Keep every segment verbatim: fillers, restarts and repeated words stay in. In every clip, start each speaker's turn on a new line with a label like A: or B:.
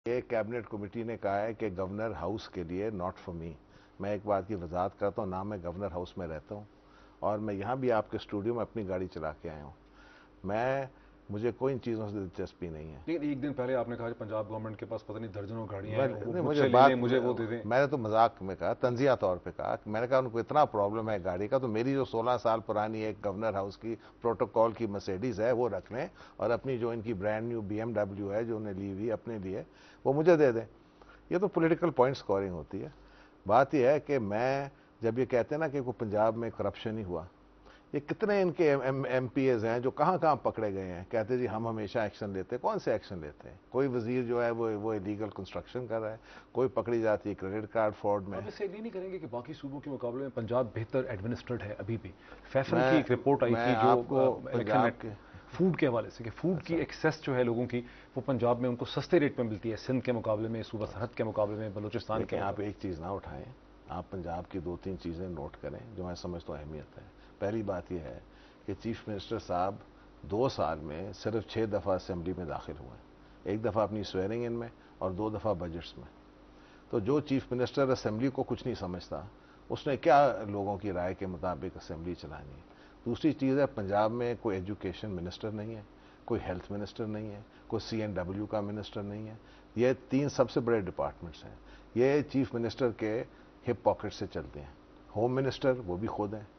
A: یہ cabinet committee نے کہا ہے کہ گورنر ہاؤس کے لیے ناٹ فار می. میں ایک بات کی وضاحت کرتا ہوں، نہ میں گورنر ہاؤس میں رہتا ہوں اور میں یہاں بھی آپ کے اسٹوڈیو میں اپنی گاڑی چلا کے آیا ہوں. میں مجھے کوئی ان چیزوں سے دلچسپی نہیں ہے.
B: لیکن ایک دن پہلے آپ نے کہا کہ پنجاب گورنمنٹ کے پاس پتہ نہیں درجنوں گاڑیاں ہیں، وہ مجھ
A: مجھے
B: سے لے
A: بات
B: لیں، مجھے وہ دے دیں.
A: میں نے تو مذاق میں کہا، تنزیہ طور پہ کہا. میں نے کہا ان کو اتنا پرابلم ہے گاڑی کا تو میری جو سولہ سال پرانی ایک گورنر ہاؤس کی پروٹوکول کی مرسیڈیز ہے وہ رکھ لیں اور اپنی جو ان کی brand new B M W ہے جو انہیں لی ہوئی اپنے لیے وہ مجھے دے دیں. یہ تو پولیٹیکل پوائنٹ سکورنگ ہوتی ہے. بات یہ ہے کہ میں جب یہ کہتے ہیں نا کہ کوئی پنجاب میں کرپشن ہی ہوا، یہ کتنے ان کے ایم پی ایز ہیں جو کہاں کہاں پکڑے گئے ہیں، کہتے جی ہم ہمیشہ ایکشن لیتے ہیں. کون سے ایکشن لیتے ہیں؟ کوئی وزیر جو ہے وہ وہ لیگل کنسٹرکشن کر رہا ہے، کوئی پکڑی جاتی ہے کریڈٹ کارڈ فراڈ میں.
B: آپ اس سے اگری نہیں کریں گے کہ باقی صوبوں کے مقابلے میں پنجاب بہتر ایڈمنسٹرڈ ہے ابھی بھی؟ فیصل
A: میں
B: کی ایک رپورٹ آئی
A: میں
B: تھی جو
A: آپ کو
B: الیکشن
A: پنجاب کے
B: فوڈ کے حوالے سے کہ فوڈ کی ایکسیس جو ہے لوگوں کی وہ پنجاب میں ان کو سستے ریٹ میں ملتی ہے، سندھ کے مقابلے میں، صوبہ سرحد کے مقابلے میں، بلوچستان کے
A: لیکن آپ
B: مقابلے
A: ایک چیز نہ اٹھائیں. آپ پنجاب کی دو تین چیزیں نوٹ کریں جو میں سمجھتا ہوں اہمیت ہے. پہلی بات یہ ہے کہ چیف منسٹر صاحب دو سال میں صرف چھ دفعہ اسمبلی میں داخل ہوئے ہیں. ایک دفعہ اپنی سویرنگ ان میں اور دو دفعہ بجٹس میں. تو جو چیف منسٹر اسمبلی کو کچھ نہیں سمجھتا اس نے کیا لوگوں کی رائے کے مطابق اسمبلی چلانی ہے. دوسری چیز ہے پنجاب میں کوئی ایجوکیشن منسٹر نہیں ہے، کوئی ہیلتھ منسٹر نہیں ہے، کوئی سی این ڈبلیو کا منسٹر نہیں ہے. یہ تین سب سے بڑے ڈپارٹمنٹس ہیں، یہ چیف منسٹر کے ہپ پاکٹ سے چلتے ہیں. ہوم منسٹر وہ بھی خود ہیں.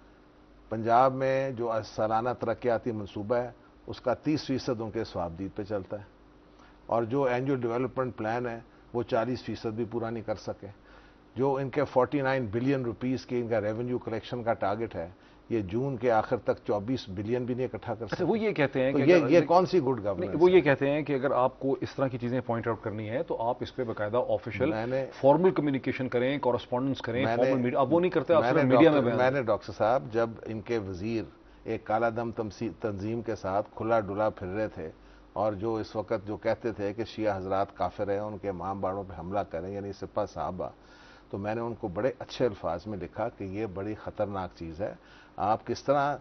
A: پنجاب میں جو سالانہ ترقیاتی منصوبہ ہے اس کا تیس فیصد ان کے صوابدید پہ چلتا ہے اور جو اینجول ڈیولپمنٹ پلان ہے وہ چالیس فیصد بھی پورا نہیں کر سکے. جو ان کے فورٹی نائن بلین روپیز کی ان کا ریونیو کلیکشن کا ٹارگٹ ہے یہ جون کے آخر تک چوبیس بلین بھی نہیں اکٹھا کر سکتے.
B: وہ یہ کہتے ہیں
A: تو
B: کہ
A: یہ یہ کون سی گڈ گورننس؟
B: وہ یہ کہتے ہیں کہ اگر آپ کو اس طرح کی چیزیں پوائنٹ آؤٹ کرنی ہے تو آپ اس پہ باقاعدہ آفیشیل فارمل کمیونیکیشن کریں، کورسپونڈنس کریں، فارمل میڈیا. اب وہ نہیں کرتے، آپ صرف میڈیا میں بیان.
A: میں نے ڈاکٹر صاحب جب ان کے وزیر ایک کالا دم تنظیم کے ساتھ کھلا ڈلا پھر رہے تھے اور جو اس وقت جو کہتے تھے کہ شیعہ حضرات کافر ہیں ان کے امام باڑوں پہ حملہ کریں یعنی سپہ صحابہ، تو میں نے ان کو بڑے اچھے الفاظ میں لکھا کہ یہ بڑی خطرناک چیز ہے. آپ کس طرح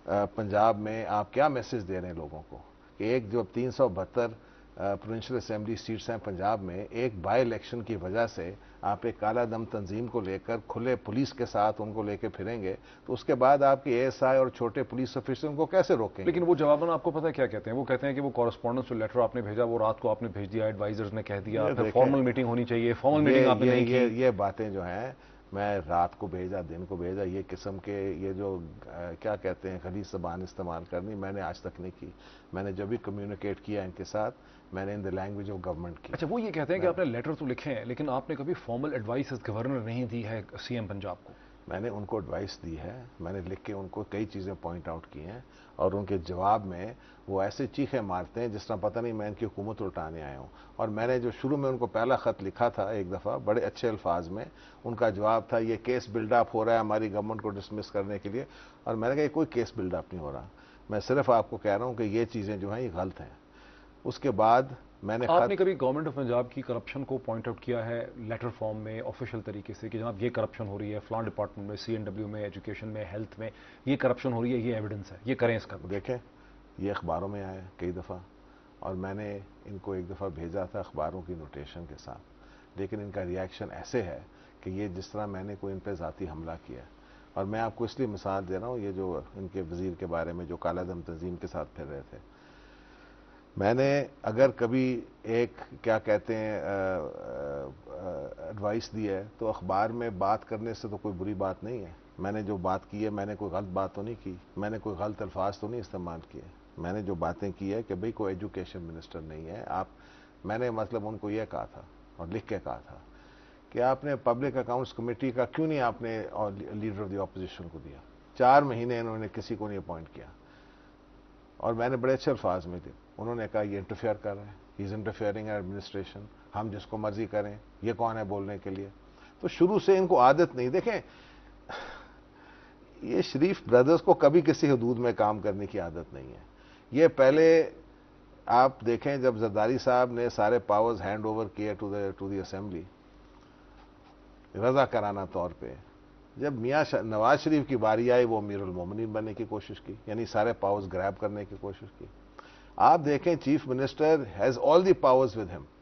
A: پنجاب میں آپ کیا میسج دے رہے ہیں لوگوں کو کہ ایک جو تین سو بہتر پروونشل اسمبلی سیٹس ہیں پنجاب میں، ایک بائی الیکشن کی وجہ سے آپ ایک کالا دم تنظیم کو لے کر کھلے پولیس کے ساتھ ان کو لے کے پھریں گے تو اس کے بعد آپ کے اے ایس آئی اور چھوٹے پولیس افیسر ان کو کیسے روکیں گے؟
B: لیکن وہ جواباً آپ کو پتہ کیا کہتے ہیں؟ وہ کہتے ہیں کہ وہ کورسپونڈنس جو لیٹر آپ نے بھیجا وہ رات کو آپ نے بھیج دیا، ایڈوائزرز نے کہہ دیا، پھر فارمل میٹنگ ہونی چاہیے، فارمل میٹنگ آپ نے نہیں کی.
A: یہ باتیں جو ہیں میں رات کو بھیجا دن کو بھیجا یہ قسم کے یہ جو کیا کہتے ہیں خلیص زبان استعمال کرنی میں نے آج تک نہیں کی. میں نے جب بھی کمیونیکیٹ کیا ان کے ساتھ میں نے in the language of government کی.
B: اچھا، وہ یہ کہتے ہیں کہ آپ نے لیٹر تو لکھے ہیں لیکن آپ نے کبھی فارمل ایڈوائس گورنر نہیں دی ہے سی ایم پنجاب کو؟
A: میں نے ان کو ایڈوائس دی ہے، میں نے لکھ کے ان کو کئی چیزیں پوائنٹ آؤٹ کی ہیں اور ان کے جواب میں وہ ایسے چیخیں مارتے ہیں جس طرح پتہ نہیں میں ان کی حکومت الٹانے آیا ہوں. اور میں نے جو شروع میں ان کو پہلا خط لکھا تھا ایک دفعہ بڑے اچھے الفاظ میں، ان کا جواب تھا یہ کیس بلڈ اپ ہو رہا ہے ہماری گورنمنٹ کو ڈسمس کرنے کے لیے. اور میں نے کہا یہ کوئی کیس بلڈ اپ نہیں ہو رہا، میں صرف آپ کو کہہ رہا ہوں کہ یہ چیزیں جو ہیں یہ غلط ہیں. اس کے بعد میں نے
B: آپ نے کبھی گورنمنٹ آف پنجاب کی کرپشن کو پوائنٹ آؤٹ کیا ہے لیٹر فارم میں آفیشیل طریقے سے کہ جناب یہ کرپشن ہو رہی ہے فلان ڈپارٹمنٹ میں، سی این ڈبلیو میں، ایجوکیشن میں، ہیلتھ میں یہ کرپشن ہو رہی ہے، یہ ایویڈنس ہے، یہ کریں اس کا؟
A: دیکھیں یہ اخباروں میں آیا کئی دفعہ اور میں نے ان کو ایک دفعہ بھیجا تھا اخباروں کی نوٹیشن کے ساتھ، لیکن ان کا ریاکشن ایسے ہے کہ یہ جس طرح میں نے کوئی ان پہ ذاتی حملہ کیا. اور میں آپ کو اس لیے مثال دے رہا ہوں یہ جو ان کے وزیر کے بارے میں جو کالا دم تنظیم کے ساتھ پھر رہے تھے، میں نے اگر کبھی ایک کیا کہتے ہیں ایڈوائس دی ہے تو اخبار میں بات کرنے سے تو کوئی بری بات نہیں ہے. میں نے جو بات کی ہے میں نے کوئی غلط بات تو نہیں کی، میں نے کوئی غلط الفاظ تو نہیں استعمال کیے. میں نے جو باتیں کی ہے کہ بھئی کوئی ایجوکیشن منسٹر نہیں ہے آپ. میں نے مطلب ان کو یہ کہا تھا اور لکھ کے کہا تھا کہ آپ نے پبلک اکاؤنٹس کمیٹی کا کیوں نہیں آپ نے لیڈر آف دی اپوزیشن کو دیا؟ چار مہینے انہوں نے کسی کو نہیں اپوائنٹ کیا اور میں نے بڑے اچھے الفاظ میں دی. انہوں نے کہا یہ انٹرفیئر کر رہے ہیں، ہی از انٹرفیئرنگ ایڈمنسٹریشن، ہم جس کو مرضی کریں، یہ کون ہے بولنے کے لیے؟ تو شروع سے ان کو عادت نہیں. دیکھیں یہ شریف بردرز کو کبھی کسی حدود میں کام کرنے کی عادت نہیں ہے. یہ پہلے آپ دیکھیں جب زرداری صاحب نے سارے پاورز ہینڈ اوور کیے ٹو ٹو دی اسمبلی رضا کرانہ طور پہ، جب میاں نواز شریف کی باری آئی وہ امیر المومنین بننے کی کوشش کی، یعنی سارے پاورز گریب کرنے کی کوشش کی. آپ دیکھیں chief minister has all the powers with ہم،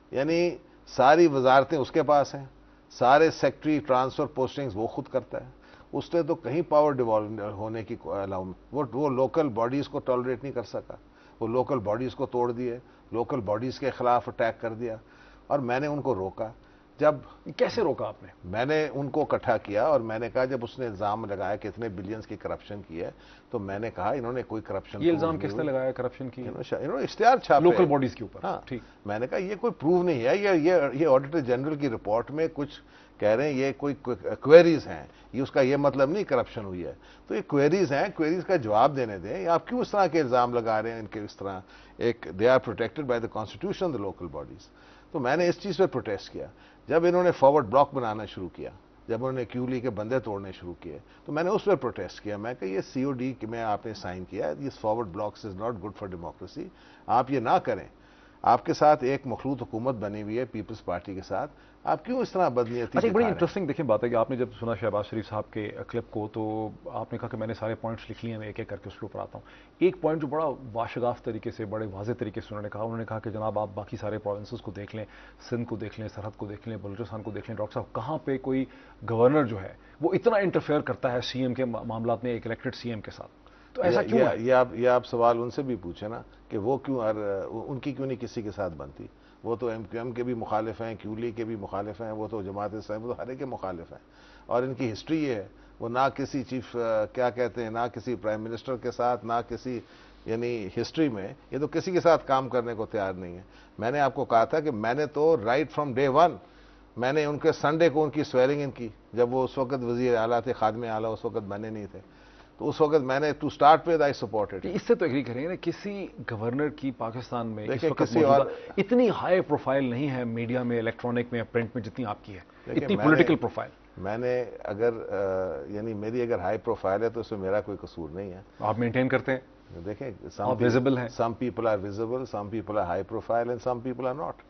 A: یعنی ساری وزارتیں اس کے پاس ہیں, سارے سیکٹری ٹرانسفر پوسٹنگز وہ خود کرتا ہے. اس نے تو کہیں پاور ڈیوالو ہونے کی الاؤ, وہ لوکل باڈیز کو ٹالریٹ نہیں کر سکا. وہ لوکل باڈیز کو توڑ دیے, لوکل باڈیز کے خلاف اٹیک کر دیا, اور میں نے ان کو روکا. جب
B: کیسے روکا آپ نے؟
A: میں نے ان کو اکٹھا کیا اور میں نے کہا جب اس نے الزام لگایا کہ اتنے بلینز کی کرپشن کی ہے, تو میں نے کہا انہوں نے کوئی کرپشن.
B: یہ الزام کس نے لگایا کرپشن کی؟
A: انہوں نے اشتہار چھاپے
B: لوکل باڈیز کے اوپر.
A: ہاں
B: ٹھیک.
A: میں نے کہا یہ کوئی پروو نہیں ہے, یہ یہ آڈیٹر جنرل کی رپورٹ میں کچھ کہہ رہے ہیں, یہ کوئی کوئریز ہیں, یہ اس کا یہ مطلب نہیں کرپشن ہوئی ہے. تو یہ کوئریز ہیں, کوئریز کا جواب دینے دیں. آپ کیوں اس طرح کے الزام لگا رہے ہیں ان کے اس طرح؟ ایک they are protected by the constitution the local bodies. تو میں نے اس چیز پہ پروٹیسٹ کیا. جب انہوں نے فارورڈ بلاک بنانا شروع کیا, جب انہوں نے کیولی کے بندے توڑنے شروع کیے, تو میں نے اس پہ پروٹیسٹ کیا. میں کہ یہ سی او ڈی میں آپ نے سائن کیا, this forward blocks is not good for democracy. آپ یہ نہ کریں. آپ کے ساتھ ایک مخلوط حکومت بنی ہوئی ہے پیپلز پارٹی کے ساتھ, آپ کیوں اس طرح بدنیتی؟
B: اچھا, بڑی انٹرسٹنگ دیکھیں بات ہے کہ آپ نے جب سنا شہباز شریف صاحب کے کلپ کو, تو آپ نے کہا کہ میں نے سارے پوائنٹس لکھ لیے ہیں, میں ایک ایک کر کے اس کے اوپر آتا ہوں. ایک پوائنٹ جو بڑا واشگاف طریقے سے, بڑے واضح طریقے سے انہوں نے کہا, انہوں نے کہا کہ جناب آپ باقی سارے پروونسز کو دیکھ لیں, سندھ کو دیکھ لیں, سرحد کو دیکھ لیں, بلوچستان کو دیکھ لیں, ڈاکٹر صاحب کہاں پہ کوئی گورنر جو ہے وہ اتنا انٹرفیئر کرتا ہے سی ایم کے معاملات میں, ایک الیکٹڈ سی ایم کے ساتھ. تو ایسا کیوں ہے؟
A: یہ آپ یہ آپ سوال ان سے بھی پوچھیں نا کہ وہ کیوں, ان کی کیوں نہیں کسی کے ساتھ بنتی؟ وہ تو ایم کیو ایم کے بھی مخالف ہیں, کیولی کے بھی مخالف ہیں, وہ تو جماعت اسلامی, وہ تو ہر ایک کے مخالف ہیں. اور ان کی ہسٹری یہ ہے, وہ نہ کسی چیف کیا کہتے ہیں, نہ کسی پرائم منسٹر کے ساتھ, نہ کسی, یعنی ہسٹری میں یہ تو کسی کے ساتھ کام کرنے کو تیار نہیں ہے. میں نے آپ کو کہا تھا کہ میں نے تو رائٹ فرام ڈے ون, میں نے ان کے سنڈے کو ان کی سویرنگ ان کی, جب وہ اس وقت وزیر اعلیٰ تھے, خادم اعلیٰ اس وقت بنے نہیں تھے, تو اس وقت میں نے to start with I supported.
B: اس سے تو ایگری کریں گے نا, کسی گورنر کی پاکستان میں اس وقت
A: کسی اور
B: اتنی ہائی پروفائل نہیں ہے میڈیا میں, الیکٹرانک میں, پرنٹ میں, جتنی آپ کی ہے, اتنی پولیٹیکل پروفائل.
A: میں نے اگر یعنی میری اگر ہائی پروفائل ہے تو اس میں میرا کوئی قصور نہیں ہے.
B: آپ مینٹین کرتے ہیں.
A: دیکھیں,
B: ویزیبل ہیں.
A: Some people are visible, some people are high profile, and some people are not.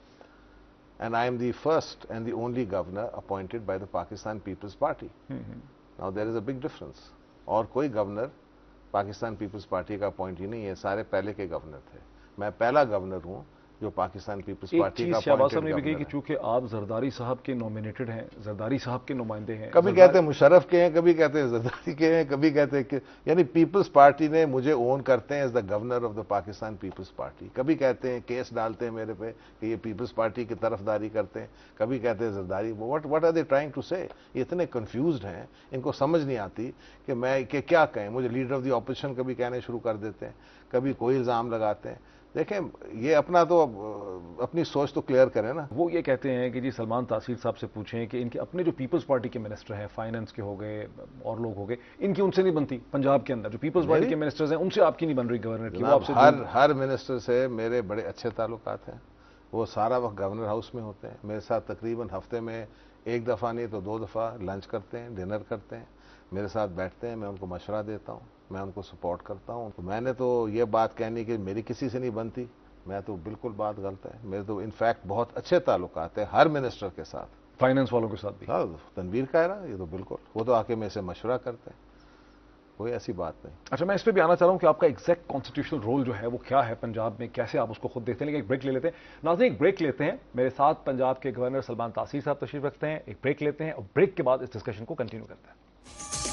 A: And I am the first and the only governor appointed by the Pakistan Peoples Party. Now there is a big difference. اور کوئی governor Pakistan Peoples Party کا appoint ہی نہیں ہے, سارے پہلے کے governor تھے. میں پہلا گورنر ہوں جو پاکستان پیپلز پارٹی کا
B: شہباز صاحب نے بھی کہی کہ چونکہ آپ زرداری صاحب کے نومینیٹڈ ہیں, زرداری صاحب کے نمائندے ہیں,
A: کبھی کہتے ہیں مشرف کے ہیں, کبھی کہتے ہیں زرداری کے ہیں, کبھی کہتے ہیں کہ یعنی پیپلز پارٹی نے مجھے اون کرتے ہیں as the governor of the Pakistan Peoples Party. کبھی کہتے ہیں کیس ڈالتے ہیں میرے پہ کہ یہ پیپلز پارٹی کی طرفداری کرتے ہیں, کبھی کہتے ہیں Zardari. What what are they trying to say? یہ اتنے کنفیوزڈ ہیں, ان کو سمجھ نہیں آتی کہ میں کہ کیا کہیں. مجھے لیڈر آف دی اپوزیشن کبھی کہنے شروع کر دیتے ہیں, کبھی کوئی الزام لگاتے ہیں. دیکھیں, یہ اپنا تو اپنی سوچ تو کلیئر کریں نا.
B: وہ یہ کہتے ہیں کہ جی سلمان تاثیر صاحب سے پوچھیں کہ ان کے اپنے جو پیپلز پارٹی کے منسٹر ہیں, فائنانس کے ہو گئے اور لوگ ہو گئے, ان کی ان سے نہیں بنتی. پنجاب کے اندر جو پیپلز پارٹی کے منسٹرز ہیں ان سے آپ کی نہیں بن رہی گورنر کی.
A: ہر ہر منسٹر سے میرے بڑے اچھے تعلقات ہیں. وہ سارا وقت گورنر ہاؤس میں ہوتے ہیں, میرے ساتھ تقریباً ہفتے میں ایک دفعہ نہیں تو دو دفعہ لنچ کرتے ہیں, ڈنر کرتے ہیں, میرے ساتھ بیٹھتے ہیں, میں ان کو مشورہ دیتا ہوں, میں ان کو سپورٹ کرتا ہوں. میں نے تو یہ بات کہنی کہ میری کسی سے نہیں بنتی, میں تو بالکل بات غلط ہے. میرے تو انفیکٹ بہت اچھے تعلقات ہیں ہر منسٹر کے ساتھ,
B: فائنانس والوں کے ساتھ بھی.
A: ہاں, تنویر کائرہ یہ تو بالکل, وہ تو آ کے میرے سے مشورہ کرتے ہیں, کوئی ایسی بات نہیں.
B: اچھا, میں اس پہ بھی آنا چاہ رہا ہوں کہ آپ کا ایگزیکٹ کانسٹیٹیوشنل رول جو ہے وہ کیا ہے پنجاب میں, کیسے آپ اس کو خود دیکھتے ہیں. لیکن ایک بریک لے لیتے ہیں ناظرین, ایک بریک لیتے ہیں. میرے ساتھ پنجاب کے گورنر سلمان تاثیر صاحب تشریف رکھتے ہیں. ایک بریک لیتے ہیں اور بریک کے بعد اس ڈسکشن کو کنٹینیو کرتے ہیں.